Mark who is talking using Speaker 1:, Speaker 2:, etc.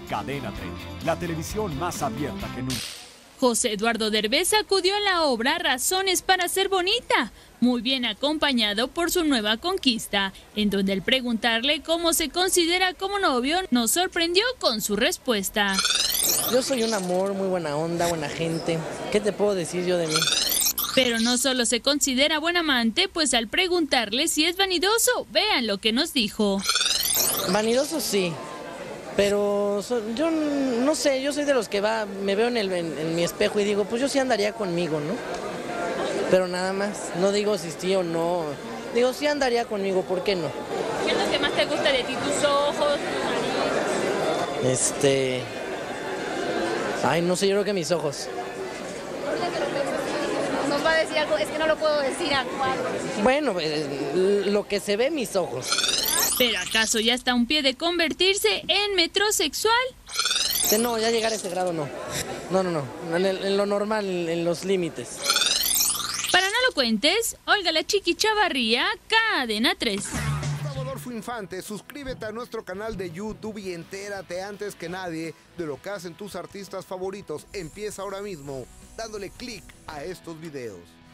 Speaker 1: Cadena 30, la televisión más abierta que nunca.
Speaker 2: José Eduardo Derbez acudió a la obra Razones para ser bonita, muy bien acompañado por su nueva conquista, en donde al preguntarle cómo se considera como novio, nos sorprendió con su respuesta.
Speaker 3: Yo soy un amor, muy buena onda, buena gente. ¿Qué te puedo decir yo de mí?
Speaker 2: Pero no solo se considera buen amante, pues al preguntarle si es vanidoso, vean lo que nos dijo.
Speaker 3: Vanidoso sí, pero yo no sé, yo soy de los que me veo en mi espejo y digo, pues yo sí andaría conmigo, ¿no? Pero nada más, no digo si sí o no, digo sí andaría conmigo, ¿por qué no?
Speaker 2: ¿Qué es lo que más te gusta de ti, tus ojos, tu nariz?
Speaker 3: Ay, no sé, yo creo que mis ojos.
Speaker 4: Nos va a decir algo, es que no lo puedo decir a cuadro.
Speaker 3: Bueno, lo que se ve mis ojos.
Speaker 2: ¿Pero acaso ya está a un pie de convertirse en metrosexual?
Speaker 3: No, ya llegar a ese grado no. No. En lo normal, en los límites.
Speaker 2: Para No Lo Cuentes, Olga la Chiqui Chavarría, Cadena 3.
Speaker 5: Adolfo Infante, suscríbete a nuestro canal de YouTube y entérate antes que nadie de lo que hacen tus artistas favoritos. Empieza ahora mismo dándole clic a estos videos.